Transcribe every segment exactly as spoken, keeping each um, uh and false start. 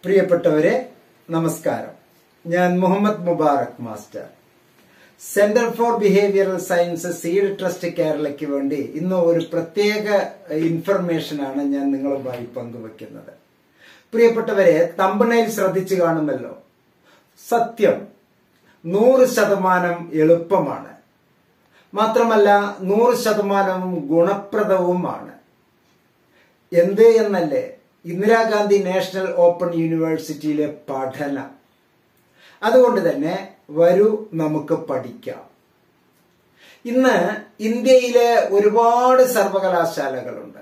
പ്രിയപ്പെട്ടവരെ നമസ്കാരം. ഞാൻ Muhammad Mubarak master. Centre for behavioural science seed trust കേരളയ്ക്ക് വേണ്ടി ഇന്ന് ഒരു പ്രത്യേക ഇൻഫർമേഷനാണ് ഞാൻ നിങ്ങളുമായി പങ്കുവെക്കുന്നത്. പ്രിയപ്പെട്ടവരെ, തമ്പനയിൽ ശ്രദ്ധിച്ചു കാണുമല്ലോ. സത്യം നൂറ് ശതമാനം എളുപ്പമാണ്, മാത്രമല്ല നൂറ് ശതമാനവും ഗുണപ്രദവുമാണ്. എന്ത് എന്നല്ലേ ഇന്ദിരാഗാന്ധി നാഷണൽ ഓപ്പൺ യൂണിവേഴ്സിറ്റിയിലെ പഠനം. അതുകൊണ്ട് തന്നെ വരൂ നമുക്ക് പഠിക്കാം. ഇന്ന് ഇന്ത്യയിലെ ഒരുപാട് സർവകലാശാലകളുണ്ട്.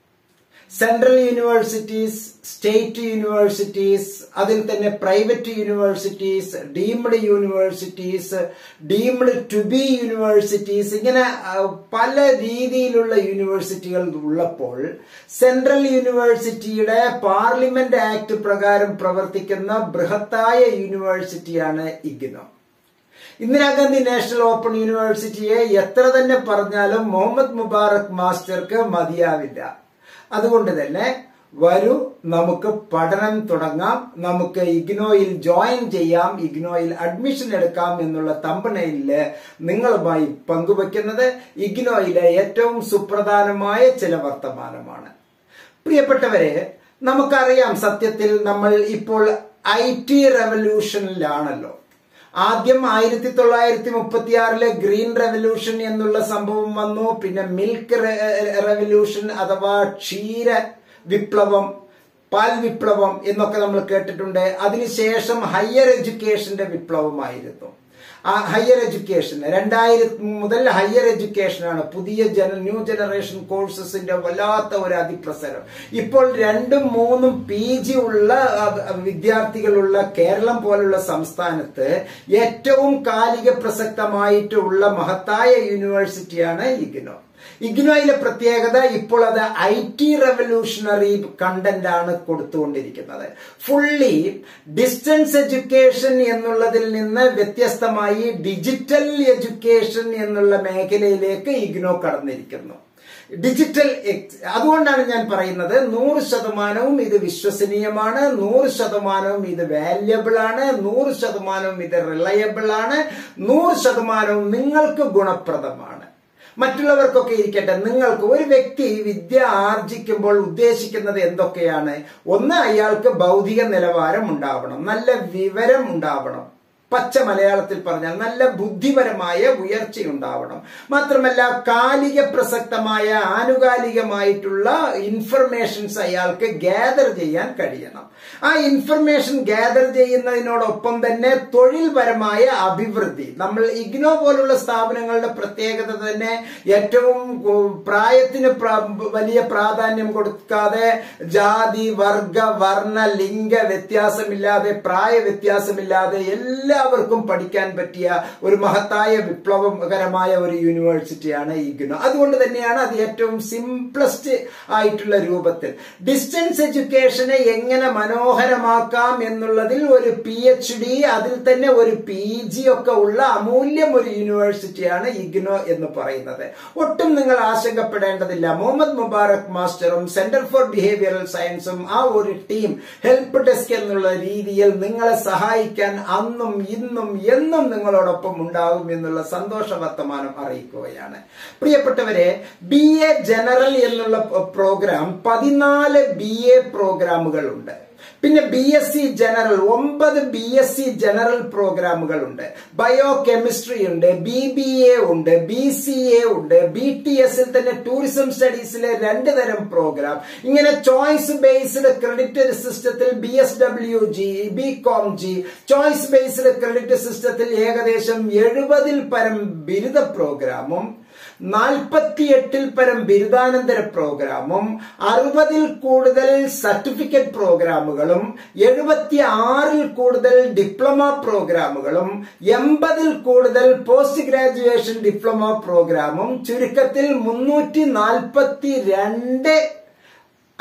സെൻട്രൽ യൂണിവേഴ്സിറ്റീസ്, സ്റ്റേറ്റ് യൂണിവേഴ്സിറ്റീസ്, അതിൽ തന്നെ private universities, deemed universities, deemed to be universities, ഇങ്ങനെ പല രീതിയിലുള്ള യൂണിവേഴ്സിറ്റികൾ ഉള്ളപ്പോൾ സെൻട്രൽ യൂണിവേഴ്സിറ്റിയുടെ പാർലമെന്റ് ആക്ട് പ്രകാരം പ്രവർത്തിക്കുന്ന ബൃഹത്തായ യൂണിവേഴ്സിറ്റിയാണ് ഇഗ്നോ. ഇന്ദിരാഗാന്ധി നാഷണൽ ഓപ്പൺ യൂണിവേഴ്സിറ്റിയെ എത്ര തന്നെ പറഞ്ഞാലും മുഹമ്മദ് മുബാറക് മാസ്റ്റർക്ക് മതിയാവില്ല. അതുകൊണ്ട് തന്നെ വരൂ നമുക്ക് പഠനം തുടങ്ങാം, നമുക്ക് ഇഗ്നോയിൽ ജോയിൻ ചെയ്യാം, ഇഗ്നോയിൽ അഡ്മിഷൻ എടുക്കാം എന്നുള്ള തമ്പനയില് നിങ്ങളുമായി പങ്കുവെക്കുന്നത് ഇഗ്നോയിലെ ഏറ്റവും സുപ്രധാനമായ ചില വർത്തമാനമാണ്. പ്രിയപ്പെട്ടവരെ, നമുക്കറിയാം സത്യത്തിൽ നമ്മൾ ഇപ്പോൾ ഐ ടി റെവല്യൂഷനിലാണല്ലോ. ആദ്യം ആയിരത്തി തൊള്ളായിരത്തി മുപ്പത്തി ആറിലെ ഗ്രീൻ റെവല്യൂഷൻ എന്നുള്ള സംഭവം വന്നു. പിന്നെ മിൽക്ക് റെവല്യൂഷൻ അഥവാ ക്ഷീര വിപ്ലവം, പാൽ വിപ്ലവം എന്നൊക്കെ നമ്മൾ കേട്ടിട്ടുണ്ട്. അതിനുശേഷം ഹയർ എഡ്യൂക്കേഷന്റെ വിപ്ലവമായിരുന്നു. ആ ഹയർ എഡ്യൂക്കേഷൻ രണ്ടായിരത്തി മുതൽ ഹയർ എഡ്യൂക്കേഷനാണ്. പുതിയ ജന ന്യൂ ജനറേഷൻ കോഴ്സസിന്റെ വല്ലാത്ത ഒരു അതിപ്രസരം. ഇപ്പോൾ രണ്ടും മൂന്നും പി ജി ഉള്ള വിദ്യാർത്ഥികളുള്ള കേരളം പോലുള്ള സംസ്ഥാനത്ത് ഏറ്റവും കാലിക പ്രസക്തമായിട്ടുള്ള മഹത്തായ യൂണിവേഴ്സിറ്റിയാണ് ഇഗ്നോ. ഇഗ്നോയിലെ പ്രത്യേകത ഇപ്പോൾ അത് ഐ ടി റെവല്യൂഷണറി കണ്ടന്റ് ആണ് കൊടുത്തുകൊണ്ടിരിക്കുന്നത്. ഫുള്ളി ഡിസ്റ്റൻസ് എഡ്യൂക്കേഷൻ എന്നുള്ളതിൽ നിന്ന് വ്യത്യസ്തമായി ഡിജിറ്റൽ എഡ്യൂക്കേഷൻ എന്നുള്ള മേഖലയിലേക്ക് ഇഗ്നോ കടന്നിരിക്കുന്നു. ഡിജിറ്റൽ അതുകൊണ്ടാണ് ഞാൻ പറയുന്നത് നൂറ് ശതമാനവും ഇത് വിശ്വസനീയമാണ്, നൂറ് ശതമാനവും ഇത് വാല്യബിൾ ആണ്, നൂറ് ശതമാനവും ഇത് റിലയബിൾ ആണ്, നൂറ് ശതമാനവും നിങ്ങൾക്ക് ഗുണപ്രദമാണ്. മറ്റുള്ളവർക്കൊക്കെ ഇരിക്കട്ടെ, നിങ്ങൾക്ക് ഒരു വ്യക്തി വിദ്യ ആർജിക്കുമ്പോൾ ഉദ്ദേശിക്കുന്നത് എന്തൊക്കെയാണ്? ഒന്ന്, അയാൾക്ക് ഭൗതിക നിലവാരം ഉണ്ടാവണം, നല്ല വിവരം ഉണ്ടാവണം, പച്ച മലയാളത്തിൽ പറഞ്ഞാൽ നല്ല ബുദ്ധിപരമായ ഉയർച്ചയുണ്ടാവണം. മാത്രമല്ല കാലിക പ്രസക്തമായ ആനുകാലികമായിട്ടുള്ള ഇൻഫർമേഷൻസ് അയാൾക്ക് ഗ്യാദർ ചെയ്യാൻ കഴിയണം. ആ ഇൻഫർമേഷൻ ഗ്യാദർ ചെയ്യുന്നതിനോടൊപ്പം തന്നെ തൊഴിൽപരമായ അഭിവൃദ്ധി. നമ്മൾ ഇഗ്നോ പോലുള്ള സ്ഥാപനങ്ങളുടെ പ്രത്യേകത തന്നെ ഏറ്റവും പ്രായത്തിന് വലിയ പ്രാധാന്യം കൊടുക്കാതെ ജാതി, വർഗ, വർണ്ണ, ലിംഗ വ്യത്യാസമില്ലാതെ, പ്രായ വ്യത്യാസമില്ലാതെ എല്ലാ എല്ലാവർക്കും പഠിക്കാൻ പറ്റിയ ഒരു മഹത്തായ വിപ്ലവകരമായ ഒരു യൂണിവേഴ്സിറ്റിയാണ് ഇഗ്നോ. അതുകൊണ്ട് തന്നെയാണ് അത് ഏറ്റവും സിംപ്ലസ്റ്റ് ആയിട്ടുള്ള രൂപത്തിൽ ഡിസ്റ്റൻസ് എഡ്യൂക്കേഷനെ എങ്ങനെ മനോഹരമാക്കാം എന്നുള്ളതിൽ ഒരു പി എച്ച് ഡി, അതിൽ തന്നെ ഒരു പി ജി ഒക്കെ ഉള്ള അമൂല്യം ഒരു യൂണിവേഴ്സിറ്റിയാണ് ഇഗ്നോ എന്ന് പറയുന്നത്. ഒട്ടും നിങ്ങൾ ആശങ്കപ്പെടേണ്ടതില്ല. മുഹമ്മദ് മുബാറക് മാസ്റ്ററും സെന്റർ ഫോർ ബിഹേവിയറൽ സയൻസും ആ ഒരു ടീം ഹെൽപ്പ് ഡെസ്ക് എന്നുള്ള രീതിയിൽ നിങ്ങളെ സഹായിക്കാൻ അന്നും ഇന്നും എന്നും നിങ്ങളോടൊപ്പം ഉണ്ടാകും എന്നുള്ള സന്തോഷ വർത്തമാനം അറിയിക്കുകയാണ്. പ്രിയപ്പെട്ടവരെ, ബി എ ജനറൽ എന്നുള്ള പ്രോഗ്രാം പതിനാല് ബി എ പ്രോഗ്രാമുകളുണ്ട്. പിന്നെ ബി എസ് സി ജനറൽ ഒമ്പത് ബി എസ് സി ജനറൽ പ്രോഗ്രാമുകളുണ്ട്. ബയോ കെമിസ്ട്രി ഉണ്ട്, ബി ബി എ ഉണ്ട്, ബി സി എ ഉണ്ട്, ബി ടി എസിൽ തന്നെ ടൂറിസം സ്റ്റഡീസിലെ രണ്ട് തരം പ്രോഗ്രാം. ഇങ്ങനെ ചോയ്സ് ബേസ്ഡ് ക്രെഡിറ്റ് സിസ്റ്റത്തിൽ B S W G, B com G, choice based credit സിസ്റ്റത്തിൽ ഏകദേശം എഴുപതിൽ പരം ബിരുദ പ്രോഗ്രാമും നാൽപ്പത്തിയെട്ടിൽ പരം ബിരുദാനന്തര പ്രോഗ്രാമും അറുപതിൽ കൂടുതൽ സർട്ടിഫിക്കറ്റ് പ്രോഗ്രാമുകളും എഴുപത്തി ആറിൽ കൂടുതൽ ഡിപ്ലോമ പ്രോഗ്രാമുകളും എൺപതിൽ കൂടുതൽ പോസ്റ്റ് ഗ്രാജുവേഷൻ ഡിപ്ലോമ പ്രോഗ്രാമും ചുരുക്കത്തിൽ മുന്നൂറ്റി നാൽപ്പത്തി രണ്ട്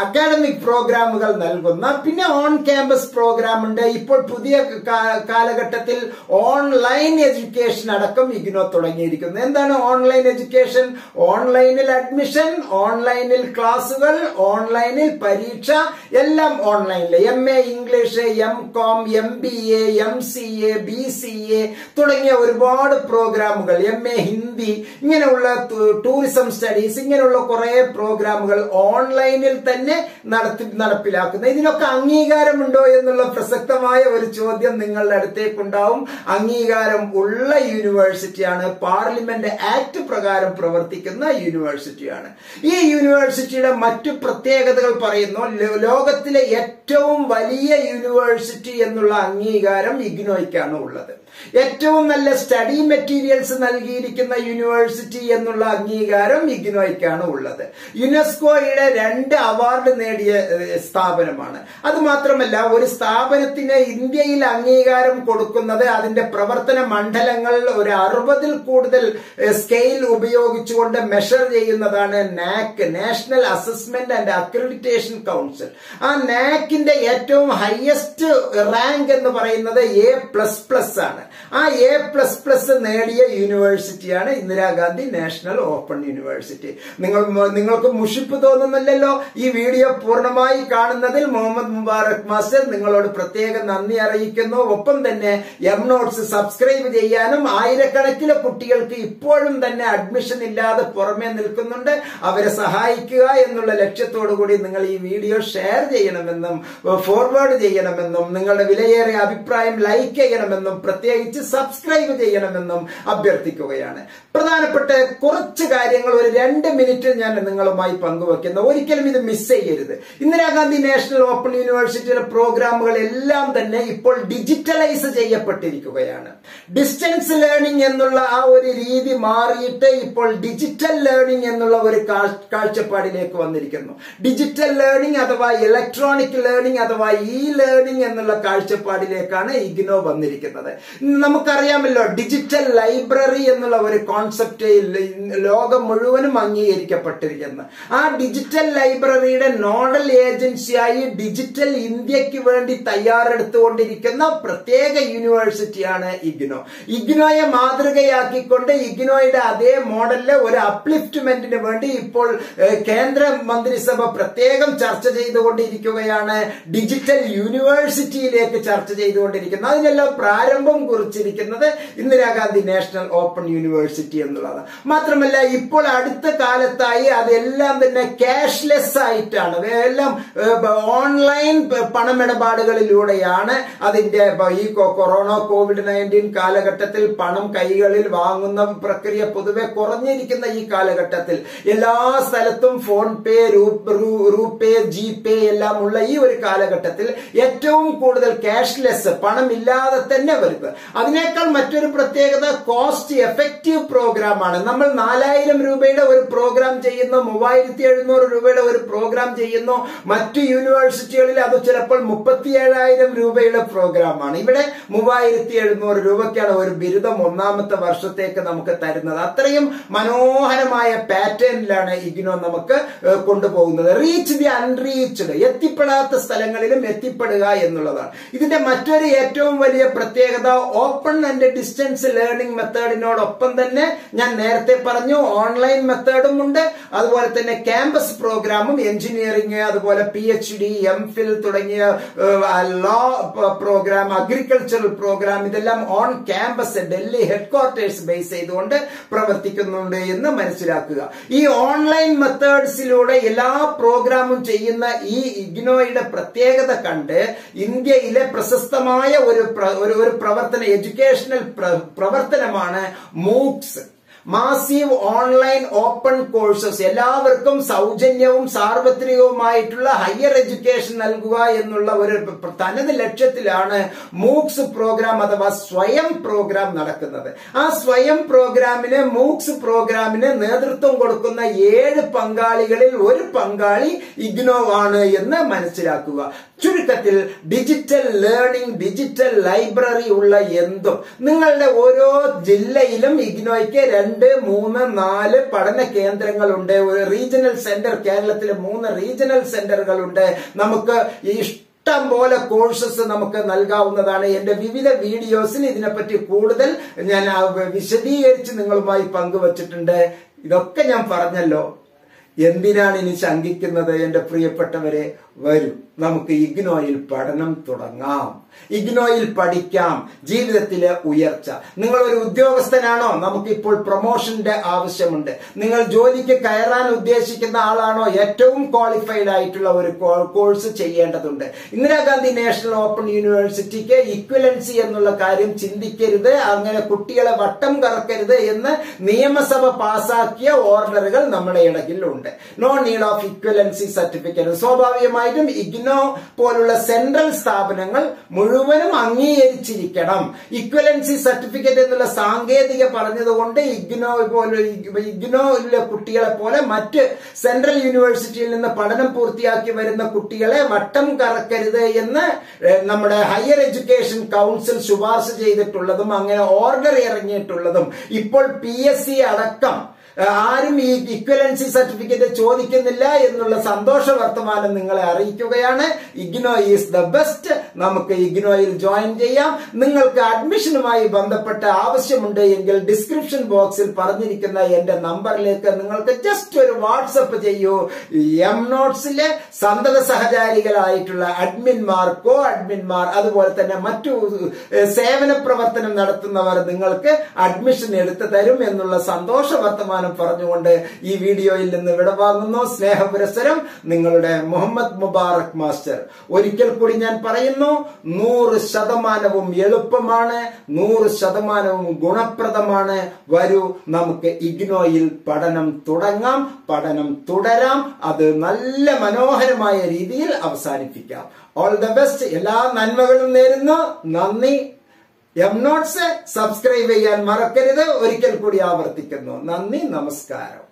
അക്കാഡമിക് പ്രോഗ്രാമുകൾ നൽകുന്ന, പിന്നെ ഓൺ ക്യാമ്പസ് പ്രോഗ്രാം ഉണ്ട്. ഇപ്പോൾ പുതിയ കാലഘട്ടത്തിൽ ഓൺലൈൻ എഡ്യൂക്കേഷൻ അടക്കം ഇഗ്നോ തുടങ്ങിയിരിക്കുന്നു. എന്താണ് ഓൺലൈൻ എഡ്യൂക്കേഷൻ? ഓൺലൈനിൽ അഡ്മിഷൻ, ഓൺലൈനിൽ ക്ലാസുകൾ, ഓൺലൈനിൽ പരീക്ഷ, എല്ലാം ഓൺലൈനിൽ. M A English, M com, M B A, M C A, B C A തുടങ്ങിയ ഒരുപാട് പ്രോഗ്രാമുകൾ, എം എ ഹിന്ദി, ഇങ്ങനെയുള്ള ടൂറിസം സ്റ്റഡീസ്, ഇങ്ങനെയുള്ള കുറെ പ്രോഗ്രാമുകൾ ഓൺലൈനിൽ തന്നെ നടത്തി നടപ്പിലാക്കുന്നത്. ഇതിനൊക്കെ അംഗീകാരമുണ്ടോ എന്നുള്ള പ്രസക്തമായ ഒരു ചോദ്യം നിങ്ങളുടെ അടുത്തേക്കുണ്ടാവും. അംഗീകാരം ഉള്ള യൂണിവേഴ്സിറ്റിയാണ്, പാർലമെന്റ് ആക്ട് പ്രകാരം പ്രവർത്തിക്കുന്ന യൂണിവേഴ്സിറ്റിയാണ്. ഈ യൂണിവേഴ്സിറ്റിയുടെ മറ്റു പ്രത്യേകതകൾ പറയുന്നു. ലോകത്തിലെ ഏറ്റവും വലിയ യൂണിവേഴ്സിറ്റി എന്നുള്ള അംഗീകാരം ഇഗ്നോയ്ക്കാണ് ഉള്ളത്. ഏറ്റവും നല്ല സ്റ്റഡി മെറ്റീരിയൽസ് നൽകിയിരിക്കുന്ന യൂണിവേഴ്സിറ്റി എന്നുള്ള അംഗീകാരം ഇഗ്നോയ്ക്കാണ് ഉള്ളത്. യുനെസ്കോയുടെ രണ്ട് അവാർഡ് നേടിയ സ്ഥാപനമാണ്. അത് മാത്രമല്ല, ഒരു സ്ഥാപനത്തിന് ഇന്ത്യയിൽ അംഗീകാരം കൊടുക്കുന്നത് അതിന്റെ പ്രവർത്തന മണ്ഡലങ്ങൾ ഒരു അറുപതിൽ കൂടുതൽ സ്കെയിൽ ഉപയോഗിച്ചുകൊണ്ട് മെഷർ ചെയ്യുന്നതാണ് NAAC, national assessment and accreditation council. ആ നാക്കിന്റെ ഏറ്റവും ഹയസ്റ്റ് റാങ്ക് എന്ന് പറയുന്നത് എ പ്ലസ് പ്ലസ് ആണ്. ആ എ പ്ലസ് പ്ലസ് നേടിയ യൂണിവേഴ്സിറ്റിയാണ് ഇന്ദിരാഗാന്ധി നാഷണൽ ഓപ്പൺ യൂണിവേഴ്സിറ്റി. നിങ്ങൾ നിങ്ങൾക്ക് മുഷിപ്പ് തോന്നുന്നില്ലല്ലോ? ഈ വീഡിയോ പൂർണ്ണമായി കാണുന്നതിൽ മുഹമ്മദ് മുബാറക് മാസ്റ്റർ നിങ്ങളോട് പ്രത്യേക നന്ദി അറിയിക്കുന്നു. ഒപ്പം തന്നെ എം നോട്ട്സ് സബ്സ്ക്രൈബ് ചെയ്യാനും, ആയിരക്കണക്കിന് കുട്ടികൾക്ക് ഇപ്പോഴും തന്നെ അഡ്മിഷൻ ഇല്ലാതെ പുറമെ നിൽക്കുന്നുണ്ട്, അവരെ സഹായിക്കുക എന്നുള്ള ലക്ഷ്യത്തോടു കൂടി നിങ്ങൾ ഈ വീഡിയോ ഷെയർ ചെയ്യണമെന്നും ഫോർവേഡ് ചെയ്യണമെന്നും നിങ്ങളുടെ വിലയേറിയ അഭിപ്രായം ലൈക്ക് ചെയ്യണമെന്നും പ്രത്യേകിച്ച് സബ്സ്ക്രൈബ് ചെയ്യണമെന്നും അഭ്യർത്ഥിക്കുകയാണ്. പ്രധാനപ്പെട്ട കുറച്ച് കാര്യങ്ങൾ ഒരു രണ്ട് മിനിറ്റിൽ ഞാൻ നിങ്ങളുമായി പങ്കുവെക്കുന്നു. ഒരിക്കലും ഇത് മിസ് ചെയ്യരുത്. ഇന്ദിരാഗാന്ധി നാഷണൽ ഓപ്പൺ യൂണിവേഴ്സിറ്റിയുടെ പ്രോഗ്രാമുകൾ എല്ലാം തന്നെ ഇപ്പോൾ ഡിജിറ്റലൈസ് ചെയ്യപ്പെട്ടിരിക്കുകയാണ്. ഡിസ്റ്റൻസ് ലേണിംഗ് എന്നുള്ള ആ ഒരു രീതി മാറിയിട്ട് ഇപ്പോൾ ഡിജിറ്റൽ ലേണിംഗ് എന്നുള്ള ഒരു കാഴ്ചപ്പാടിലേക്ക് വന്നിരിക്കുന്നു. ഡിജിറ്റൽ ലേണിംഗ് അഥവാ ഇലക്ട്രോണിക് ലേണിംഗ് അഥവാ ഇ ലേണിംഗ് എന്നുള്ള കാഴ്ചപ്പാടിലേക്കാണ് ഇഗ്നോ വന്നിരിക്കുന്നത്. നമുക്കറിയാമല്ലോ, ഡിജിറ്റൽ ലൈബ്രറി എന്നുള്ള ഒരു കോൺസെപ്റ്റ് ലോകം മുഴുവനും അംഗീകരിക്കപ്പെട്ടിരിക്കുന്നു. ആ ഡിജിറ്റൽ ലൈബ്രറിയുടെ നോഡൽ ഏജൻസിയായി ഡിജിറ്റൽ ഇന്ത്യക്ക് വേണ്ടി തയ്യാറെടുത്തുകൊണ്ടിരിക്കുന്ന പ്രത്യേക യൂണിവേഴ്സിറ്റിയാണ് ഇഗ്നോ. ഇഗ്നോയെ മാതൃകയാക്കിക്കൊണ്ട് ഇഗ്നോയുടെ അതേ മോഡലിലെ ഒരു അപ്ലിഫ്റ്റ്മെന്റിന് വേണ്ടി ഇപ്പോൾ കേന്ദ്ര മന്ത്രിസഭ പ്രത്യേകം ചർച്ച ചെയ്തുകൊണ്ടിരിക്കുകയാണ്. ഡിജിറ്റൽ യൂണിവേഴ്സിറ്റിയിലേക്ക് ചർച്ച ചെയ്തുകൊണ്ടിരിക്കുന്നത്. അതിനെല്ലാം പ്രാരംഭം കുറിച്ചിരിക്കുന്നത് ഇന്ദിരാഗാന്ധി നാഷണൽ ഓപ്പൺ യൂണിവേഴ്സിറ്റി എന്നുള്ളതാണ്. മാത്രമല്ല, ഇപ്പോൾ അടുത്ത കാലത്തായി അതെല്ലാം തന്നെ ക്യാഷ്ലെസ് ആയിട്ടാണ്, എല്ലാം ഓൺലൈൻ പണമിടപാടുകളിലൂടെയാണ് അതിന്റെ ഈ കൊറോണ കോവിഡ് നയൻറ്റീൻ കാലഘട്ടത്തിൽ പണം കൈകളിൽ വാങ്ങുന്ന പ്രക്രിയ പൊതുവെ കുറഞ്ഞിരിക്കുന്ന ഈ കാലഘട്ടത്തിൽ എല്ലാ സ്ഥലത്തും PhonePe, RuPay, G Pay എല്ലാം ഉള്ള ഈ ഒരു കാലഘട്ടത്തിൽ ഏറ്റവും കൂടുതൽ ക്യാഷ്ലെസ്, പണമില്ലാതെ തന്നെ വരുന്നത്. അതിനേക്കാൾ മറ്റൊരു പ്രത്യേകത കോസ്റ്റ് എഫക്റ്റീവ് പ്രോഗ്രാം ആണ്. നമ്മൾ നാലായിരം രൂപയുടെ ഒരു പ്രോഗ്രാം ചെയ്യുന്നു, മൂവായിരത്തി എഴുന്നൂറ് രൂപയുടെ ഒരു പ്രോഗ്രാം ചെയ്യുന്നു. മറ്റു യൂണിവേഴ്സിറ്റികളിൽ അത് ചിലപ്പോൾ മുപ്പത്തി ഏഴായിരം രൂപയുടെ പ്രോഗ്രാമാണ്. ഇവിടെ മൂവായിരത്തി എഴുന്നൂറ് രൂപയ്ക്കാണ് ഒരു ബിരുദം ഒന്നാമത്തെ വർഷത്തേക്ക് നമുക്ക് തരുന്നത്. അത്രയും മനോഹരമായ പാറ്റേണിലാണ് ഇഗ്നോ നമുക്ക് കൊണ്ടുപോകുന്നത്. റീച്ച് ദി അൺറീച്ച്ഡ്, എത്തിപ്പെടാത്ത സ്ഥലങ്ങളിലും എത്തിപ്പെടുക എന്നുള്ളതാണ് ഇതിന്റെ മറ്റൊരു ഏറ്റവും വലിയ പ്രത്യേകത. ഓപ്പൺ ആൻഡ് ഡിസ്റ്റൻസ് ലേണിംഗ് മെത്തേഡിനോടൊപ്പം തന്നെ ഞാൻ നേരത്തെ പറഞ്ഞു ഓൺലൈൻ മെത്തേഡും ഉണ്ട്. അതുപോലെ തന്നെ ക്യാമ്പസ് പ്രോഗ്രാമും, എഞ്ചിനീയറിംഗ്, അതുപോലെ P H D, M Phil തുടങ്ങിയ ലോ പ്രോഗ്രാം, അഗ്രികൾച്ചറൽ പ്രോഗ്രാം, ഇതെല്ലാം on campus Delhi headquarters base ചെയ്തുകൊണ്ട് പ്രവർത്തിക്കുന്നുണ്ട് എന്ന് മനസ്സിലാക്കുക. ഈ ഓൺലൈൻ മെത്തേഡ്സിലൂടെ എല്ലാ പ്രോഗ്രാമും ചെയ്യുന്ന ഈ ഇഗ്നോയുടെ പ്രത്യേകത കണ്ട് ഇന്ത്യയിലെ പ്രശസ്തമായ ഒരു ഒരു പ്രവർത്തന എഡ്യൂക്കേഷണൽ പ്രവർത്തനമാണ് MOOCs. Massive online open courses, എല്ലാവർക്കും സൗജന്യവും സാർവത്രികവുമായിട്ടുള്ള ഹയർ എഡ്യൂക്കേഷൻ നൽകുക എന്നുള്ള ഒരു തനത് ലക്ഷ്യത്തിലാണ് മൂക്സ് പ്രോഗ്രാം അഥവാ സ്വയം പ്രോഗ്രാം നടക്കുന്നത്. ആ സ്വയം പ്രോഗ്രാമിന്, മൂക്സ് പ്രോഗ്രാമിന് നേതൃത്വം കൊടുക്കുന്ന ഏഴ് പങ്കാളികളിൽ ഒരു പങ്കാളി ഇഗ്നോ ആണ് എന്ന് മനസ്സിലാക്കുക. ചുരുക്കത്തിൽ ഡിജിറ്റൽ ലേണിംഗ്, ഡിജിറ്റൽ ലൈബ്രറി ഉള്ള എന്തും നിങ്ങളുടെ ഓരോ ജില്ലയിലും ഇഗ്നോയ്ക്ക് രണ്ട് രണ്ട് മൂന്ന് നാല് പഠന കേന്ദ്രങ്ങളുണ്ട്. ഒരു റീജിയണൽ സെന്റർ, കേരളത്തിലെ മൂന്ന് റീജിയണൽ സെന്ററുകളുണ്ട്. നമുക്ക് ഇഷ്ടം പോലെ കോഴ്സസ് നമുക്ക് നൽകാവുന്നതാണ്. എന്റെ വിവിധ വീഡിയോസിൽ ഇതിനെപ്പറ്റി കൂടുതൽ ഞാൻ വിശദീകരിച്ച് നിങ്ങളുമായി പങ്കുവച്ചിട്ടുണ്ട്. ഇതൊക്കെ ഞാൻ പറഞ്ഞല്ലോ. എന്തിനാണ് ഇനി ശങ്കിക്കുന്നത് എന്റെ പ്രിയപ്പെട്ടവരെ? വരും, നമുക്ക് ഇഗ്നോയിൽ പഠനം തുടങ്ങാം. ഇഗ്നോയിൽ പഠിക്കാം. ജീവിതത്തിലെ ഉയർച്ച. നിങ്ങൾ ഒരു ഉദ്യോഗസ്ഥനാണോ? നമുക്കിപ്പോൾ പ്രൊമോഷന്റെ ആവശ്യമുണ്ട്. നിങ്ങൾ ജോലിക്ക് കയറാൻ ഉദ്ദേശിക്കുന്ന ആളാണോ? ഏറ്റവും ക്വാളിഫൈഡ് ആയിട്ടുള്ള ഒരു കോഴ്സ് ചെയ്യേണ്ടതുണ്ട്. ഇന്ദിരാഗാന്ധി നാഷണൽ ഓപ്പൺ യൂണിവേഴ്സിറ്റിക്ക് ഇക്വലൻസി എന്നുള്ള കാര്യം ചിന്തിക്കരുത്, അങ്ങനെ കുട്ടികളെ വട്ടം കറക്കരുത് എന്ന് നിയമസഭ പാസാക്കിയ ഓർഡറുകൾ നമ്മുടെ ഇടയിലുണ്ട്. No need of equivalency certificate. സ്വാഭാവികമായിട്ടും ഇഗ്നോ പോലുള്ള സെൻട്രൽ സ്ഥാപനങ്ങൾ മുഴുവനും അംഗീകരിച്ചിരിക്കണം. ഇക്വലൻസി സർട്ടിഫിക്കറ്റ് എന്നുള്ള സാങ്കേതിക പറഞ്ഞതുകൊണ്ട് ഇഗ്നോ പോലെ ഇഗ്നോയിലെ കുട്ടികളെ പോലെ മറ്റ് സെൻട്രൽ യൂണിവേഴ്സിറ്റിയിൽ നിന്ന് പഠനം പൂർത്തിയാക്കി വരുന്ന കുട്ടികളെ വട്ടം കറക്കരുത് എന്ന് നമ്മുടെ ഹയർ എഡ്യൂക്കേഷൻ കൗൺസിൽ ശുപാർശ ചെയ്തിട്ടുള്ളതും അങ്ങനെ ഓർഡർ ഇറങ്ങിയിട്ടുള്ളതും ഇപ്പോൾ പി എസ് സി അടക്കം ആരും ഈ ഇക്വലൻസി സർട്ടിഫിക്കറ്റ് ചോദിക്കുന്നില്ല എന്നുള്ള സന്തോഷ വർത്തമാനം നിങ്ങളെ അറിയിക്കുകയാണ്. IGNOU is the best. നമുക്ക് ഇഗ്നോയിൽ ജോയിൻ ചെയ്യാം. നിങ്ങൾക്ക് അഡ്മിഷനുമായി ബന്ധപ്പെട്ട ആവശ്യമുണ്ട് എങ്കിൽ ഡിസ്ക്രിപ്ഷൻ ബോക്സിൽ പറഞ്ഞിരിക്കുന്ന എന്റെ നമ്പറിലേക്ക് നിങ്ങൾക്ക് ജസ്റ്റ് ഒരു വാട്സപ്പ് ചെയ്യൂ. എം നോട്ട്സിലെ സന്തത സഹചാരികളായിട്ടുള്ള അഡ്മിന്മാർ, കോ അഡ്മിന്മാർ, അതുപോലെ തന്നെ മറ്റു സേവന പ്രവർത്തനം നടത്തുന്നവർ നിങ്ങൾക്ക് അഡ്മിഷൻ എടുത്തു തരും എന്നുള്ള സന്തോഷ വർത്തമാനം പറഞ്ഞുകൊണ്ട് ഈ വീഡിയോയിൽ നിന്ന് വിടവാങ്ങുന്നു. സ്നേഹപുരസരം, നിങ്ങളുടെ മുഹമ്മദ് മുബാറക് മാസ്റ്റർ. ഒരിക്കൽ കൂടി ഞാൻ പറയുന്നു, നൂറ് ശതമാനവും എളുപ്പമാണ്, നൂറ് ശതമാനവും ഗുണപ്രദമാണ്. വരൂ, നമുക്ക് ഇഗ്നോയിൽ പഠനം തുടങ്ങാം, പഠനം തുടരാം, അത് നല്ല മനോഹരമായ രീതിയിൽ അവസാനിപ്പിക്കാം. All the best. എല്ലാ നന്മകളും നേരുന്നു. നന്ദി. എം നോട്ട്സ് സബ്സ്ക്രൈബ് ചെയ്യാൻ മറക്കരുത്. ഒരിക്കൽ കൂടി ആവർത്തിക്കുന്നു. നന്ദി, നമസ്കാരം.